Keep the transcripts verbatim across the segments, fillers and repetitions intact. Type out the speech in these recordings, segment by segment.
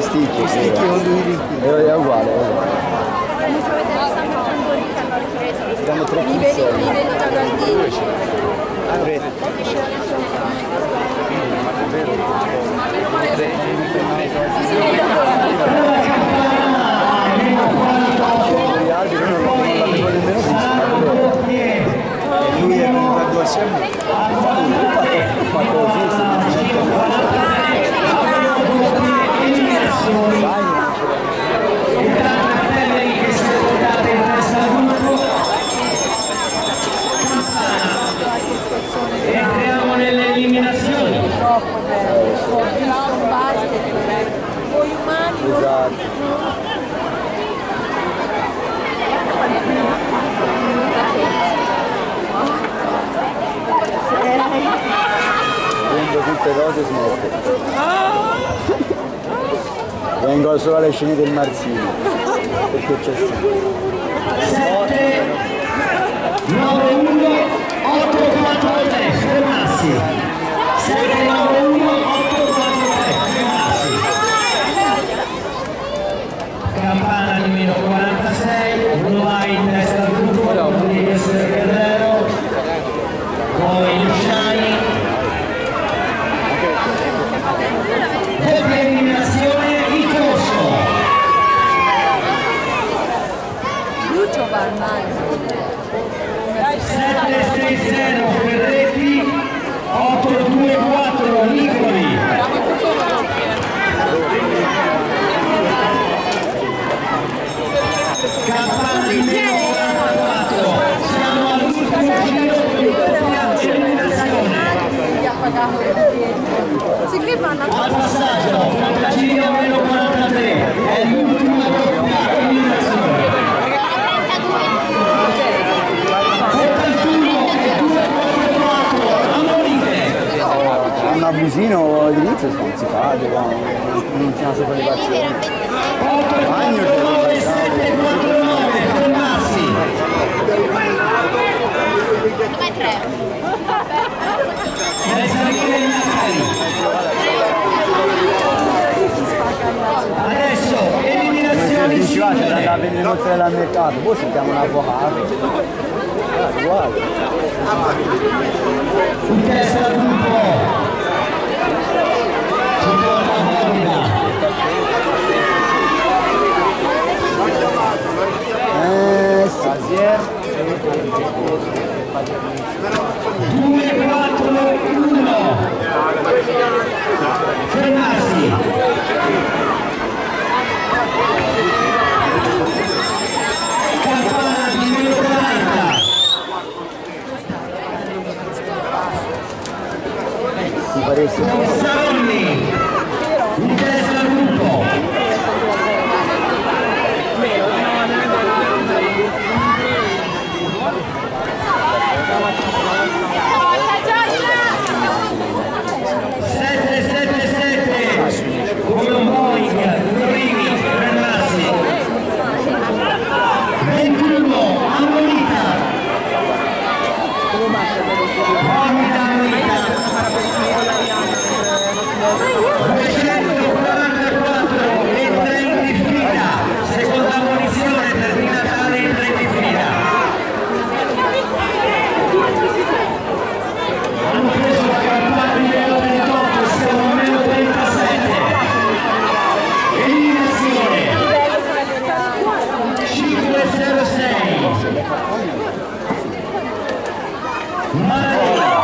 sticchi. Sticchi con due ritmi. È uguale, è uguale. Siamo tre pizze. Mi vedo da Galdini. Ah, vedi. Gli altri non l'avevo nemmeno visto. Lui è venuto a due assieme. Ho fatto così, se non mi Entriamo nelle eliminazioni. Troppo bello. Ho visto un basket. Voi umani. Esatto. Vengo tutte cose smette. Vengo solo alle scene del Marzino. Perché c'è sempre. sette, nove, uno, otto, quattro, tre, fermarsi. sette, nove, uno, otto, quattro, tre, fermarsi. Campana di meno quarantasei, uno va in testa al gruppo, deve essere Guerrero, poi Luciani. Doppia eliminazione, il corso. Lucio va al mare. sette sei zero Ferretti, otto due quattro Nicoli. Campana di meno quarantaquattro, siamo all'ultimo giro di doppia eliminazione. Sì, che vanno a Al passaggio, Fantagiro meno quarantatré, è l'ultima doppia eliminazione. ottantuno e due quattro quattro, Amorite. Un abusino all'inizio si fa, non c'è una sopravvivenza. ottantanove sette quattro nove, fermarsi. Dove tre? Deve salire gli altri. Adesso eliminazioni Dicevate singole. da vedere mozzarella al mercato, poi sentiamo un avvocato. Ah, uguale. In testa al gruppo. Ci torna Morbida. Eh sì. due quattro uno. Fermarsi. Campana di meno quaranta. Mi pare sì. Saronni. In testa al gruppo. sette sette sette come un Boeing, Rini, fermarsi. ventuno, Ammonita. Morbida Ammonita. duecentoquarantaquattro, entra in diffida. Seconda munizione per Di Natale, entra in diffida. Hanno preso la campana di meno ventotto, siamo a meno trentasette. Eliminazione. cinque zero sei. Maradona.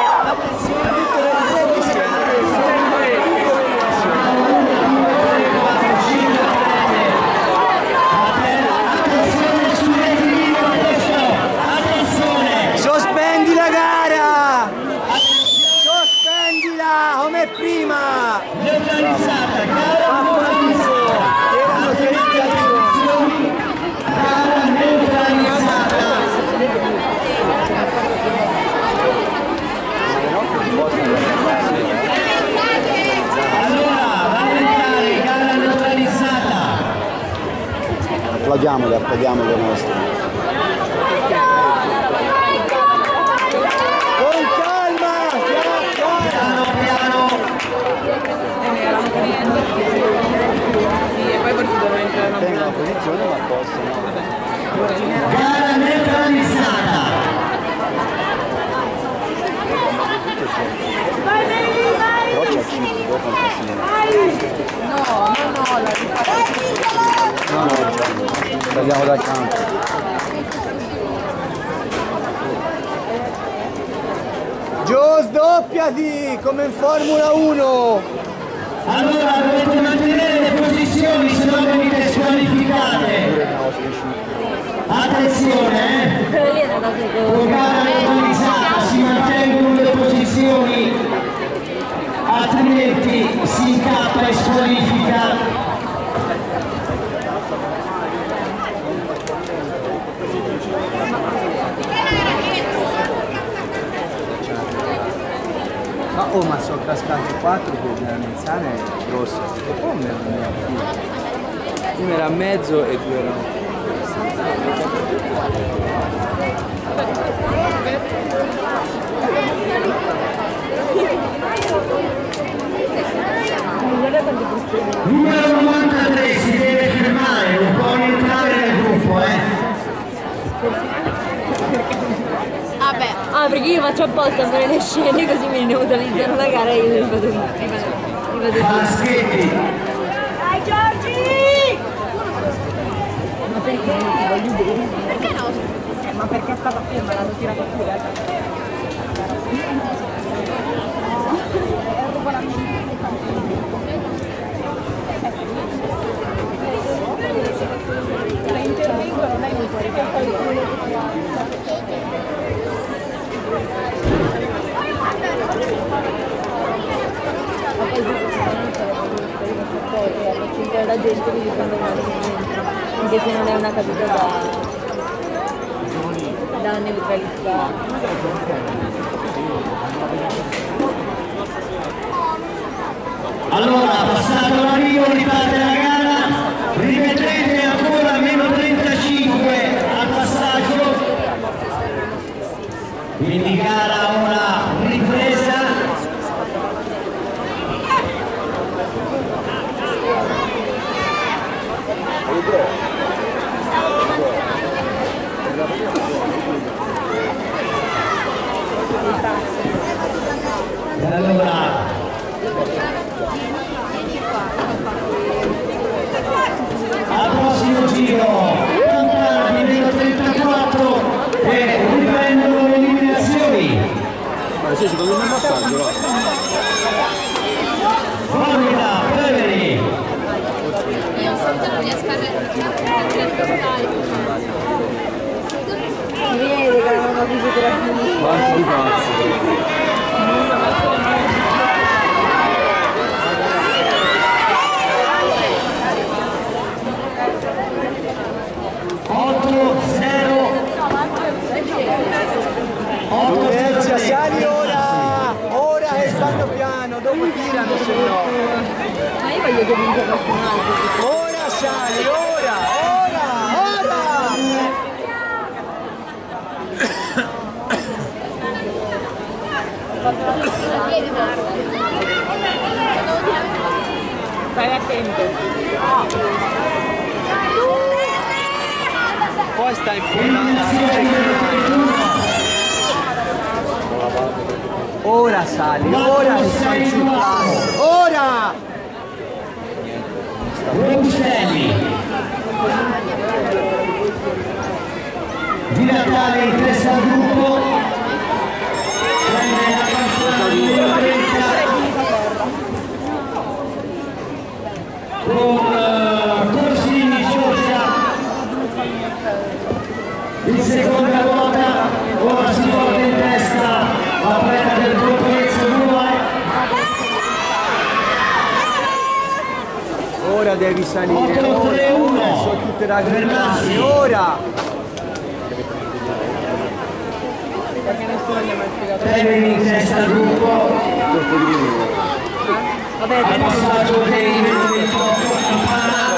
Attenzione sull'equilibrio questo. Attenzione. Sospendi la gara! Sospendila come prima! Neutralizzata, gara neutralizzata. Gara neutralizzata. Allora, rallentare, gara neutralizzata. Applaudiamoli, applaudiamoli ai nostri. Con calma! Piano piano. Gara neutralizzata. Però c'è cinque dopo un No, no, no, la rifaccio. No, no, già. Tagliamo dal campo. Giù, sdoppiati come in Formula uno. Allora dovete mantenere le posizioni, se no venite squalificate. Attenzione, eh! Con gara neutralizzata si mantengono le posizioni, altrimenti si incappa e squalifica. Ma oh, ma sono cascati quattro che nella mezzana è grossa. E poi ne era più. Uno era a mezzo e due erano. Numero novantatré si deve fermare, non può entrare nel gruppo, eh? Vabbè. Ah, perché io faccio apposta a fare le scene così mi neutralizzano la gara e io li vado li vado li vado Falaschetti. Dai Giorgi! Ma perché non ti voglio bene? Perché no? Eh, ma perché è stata ferma, l'hanno tirata fuori. La intervengo non è molto cinque la gente quindi quando anche se non è una caduta da da neutralizzare. Allora, passato l'arrivo, riparte la gara, rivedrete ancora meno trentacinque al passaggio, quindi gara ora ripresa. E allora al prossimo giro Fontana di meno trentaquattro e riprendono le eliminazioni. Ma sì, secondo me è un passaggio, va. Formula, Preveri. Io sotto non riesco a Mi vede che non ho fisioterapia. Quanti di pazzi. otto zero. Venezia, sali ora! Ora che stanno piano, dopo tirano se no. Ma io voglio che vinca qualcun altro. Ora sali, ora! Ora! Ora! Stai attento. Poi sta in ora sali, ora che sei sul passo, ora! Robustelli. Di Natale in testa al gruppo. Prende la campana numero trenta. Con uh, Corsini Giorgia. In seconda ruota, ora si porta in testa la preda del gruppo Ezio Nuova. Ora devi salire, ora, ora sono tutte raggrellate, ora! Preveri in testa al gruppo. Vabbè, Al passaggio dei livelli del tocco campana.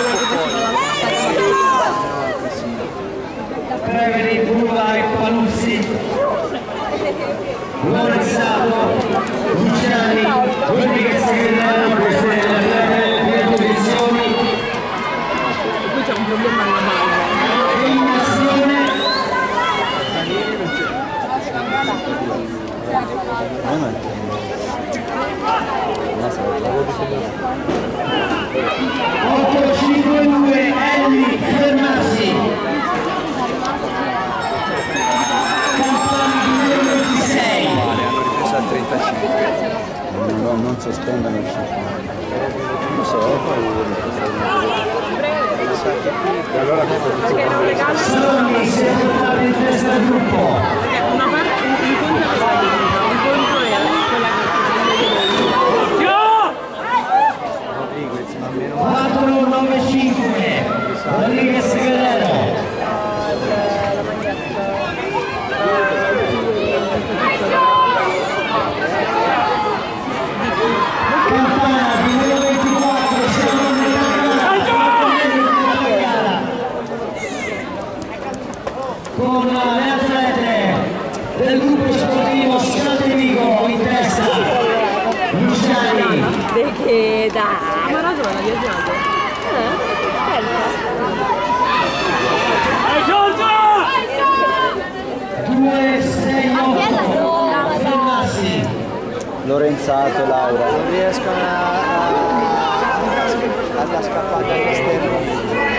Preveri, Burla e Paluzzi. Lorenzato, Luciani, Rodriguez e Guerrero, queste le prime posizioni. qui c'è un problema alla mano. Eliminazione otto cinque due Elli fermarsi. Campani numero ventisei. Male, hanno ripreso a trentacinque. No, non sospendono il cinquanta. Non so, Saloni si è portato in testa al gruppo. Una parte, un conto era la linea, un conto era quella che quattro nove cinque Rodriguez Guerrero. Campana numero ventiquattro, siamo nella gara con le atlete del gruppo sportivo Scala di Vigo in testa Luciani. Perché dai. Ma ragione, l'ha viaggiato. due sei otto fermarsi. Lorenzato, Laura. Non riescono a, a, alla scappata all'esterno.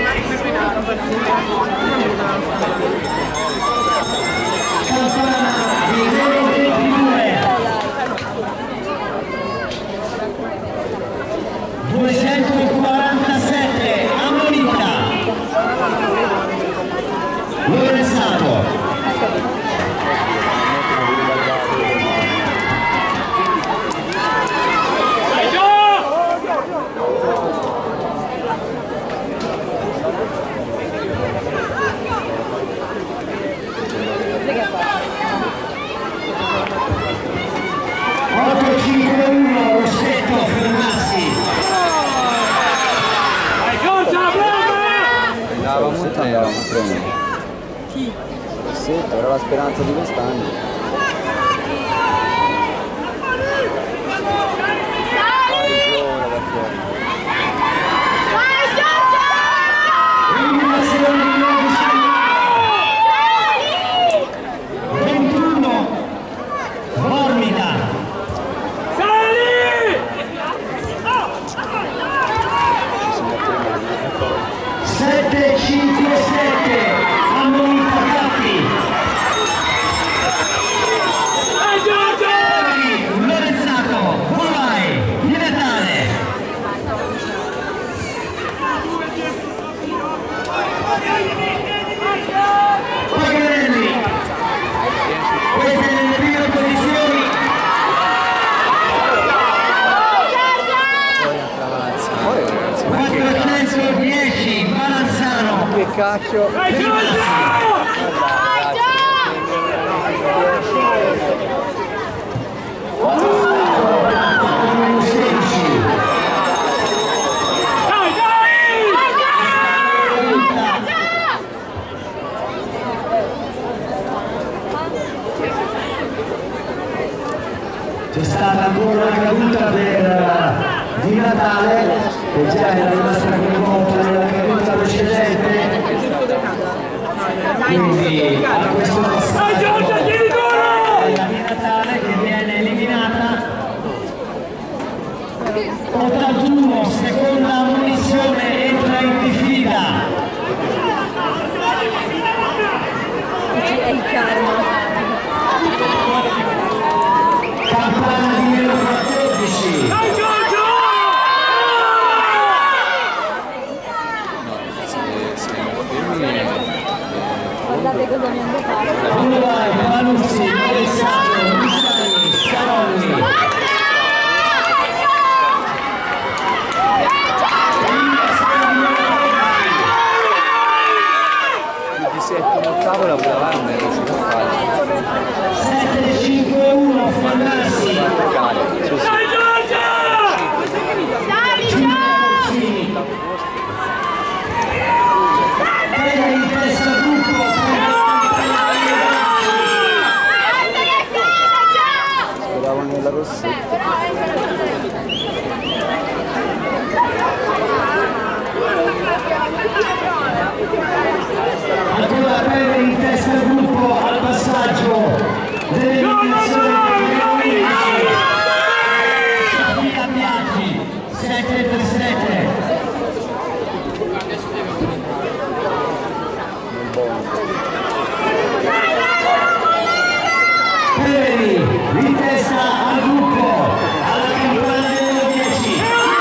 Campana di zero ventidue duecentoquarantasette ammonita Lorenzato. otto cinque uno Rossetto fermarsi. Andava molto Andava a prendere. Chi? Rossetto, era la speranza di quest'anno. Eliminazione di ventuno Formida. sette cinque sette ammonita Cappi. Lorenzato, vai, di Natale. Paganelli, queste nelle prime posizioni. quattrocentodieci Malanzano. Che cacchio! sedici c'è stata ancora una caduta per Di Natale che già era rimasta coinvolta nella caduta precedente, quindi a questo passaggio è la Di Natale che viene eliminata. ottantuno seconda ammonizione, entra in diffida. È il karma. Campana numero quattordici. Guardate cosa mi hanno fatto. Uruguay, Panuzzi, Alessandro, Luciani, Saloni. più di settimo ottavo la voleva non era riuscito a fare. sette cinque uno Fannassi. Prende in testa gruppo. Speravo nella Rossetta. Ancora prende in testa il gruppo al passaggio dell'eliminazione. al gruppo, alla campanella dieci.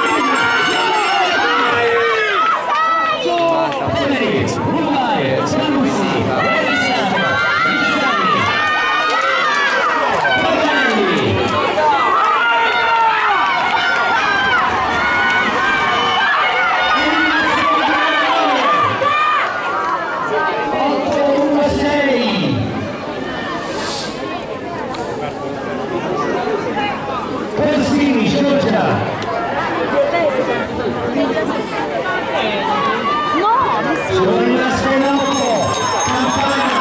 Temeri, Uruguay, Saluzzi, Alessandro, Micheli, Morganelli. otto uno sei. Persini, Giorgia. No, mi si... Sono rimasto in otto. Campana.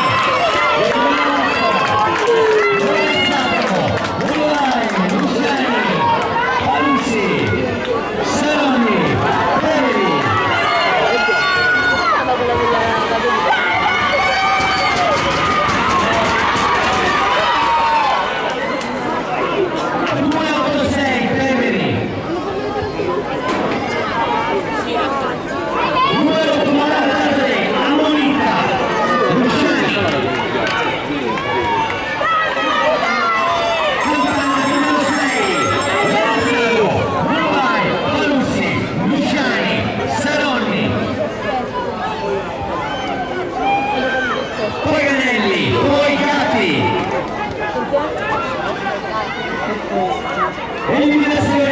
Lorenzato. Uruguay, Luciani. Paluzzi. Saroni. Temeri. Ah, ma quella della... due otto sei, Temeri. Numero quarantatré, Ammonita. Luciani. Campana numero sei. Lorenzato. Uruguay, Paluzzi. Luciani. Saronni. Paganelli. Poi Gatti. Eliminazione